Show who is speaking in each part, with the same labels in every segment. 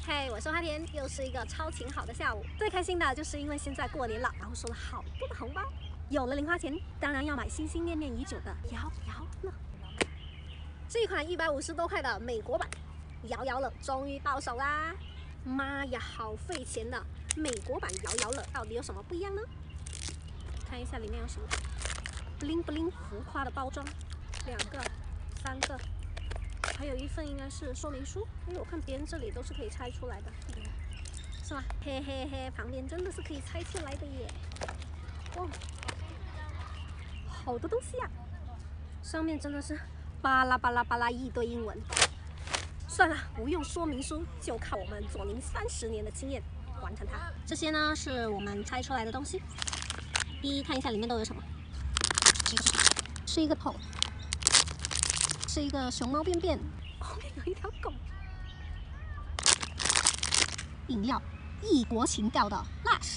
Speaker 1: 嘿，我是花田，又是一个超勤好的下午。最开心的就是因为现在过年了，然后收了好多的红包，有了零花钱，当然要买心心念念已久的摇摇乐。这一款150多块的美国版摇摇乐终于到手啦！妈呀，好费钱的！美国版摇摇乐到底有什么不一样呢？看一下里面有什么，bling bling 浮夸的包装，2个、3个。还有一份应该是说明书，因为我看别人这里都是可以拆出来的，是吗？嘿嘿嘿，旁边真的是可以拆出来的耶！哇，好多东西呀、上面真的是巴拉巴拉巴拉一堆英文。算了，不用说明书，就靠我们左邻30年的经验完成它。这些呢是我们拆出来的东西，第一看一下里面都有什么，是一个桶。是一个熊猫便便，后面有一条狗。饮料，异国情调的 Lush。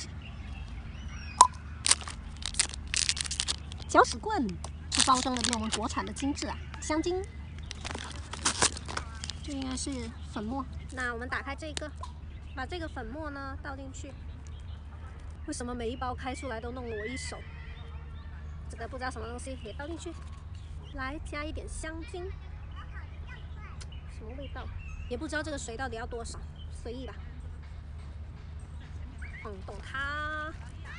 Speaker 1: 搅屎棍，是包装的比我们国产的精致啊。香精，这应该是粉末。那我们打开这个，把这个粉末呢倒进去。为什么每一包开出来都弄了我一手？这个不知道什么东西也倒进去。来加一点香精，什么味道？也不知道这个水到底要多少，随意吧。动它，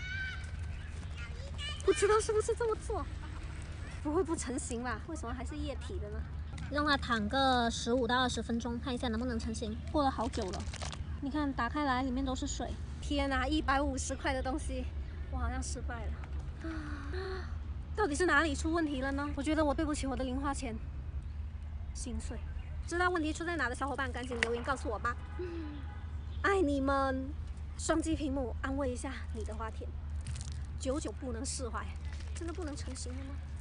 Speaker 1: 不知道是不是这么做，不会不成型吧？为什么还是液体的呢？让它躺个15到20分钟，看一下能不能成型。过了好久了，你看打开来里面都是水。天哪，150块的东西，我好像失败了。到底是哪里出问题了呢？我觉得我对不起我的零花钱，心碎。知道问题出在哪的小伙伴，赶紧留言告诉我吧。爱你们！双击屏幕安慰一下你的花田，久久不能释怀，真的不能成型了吗？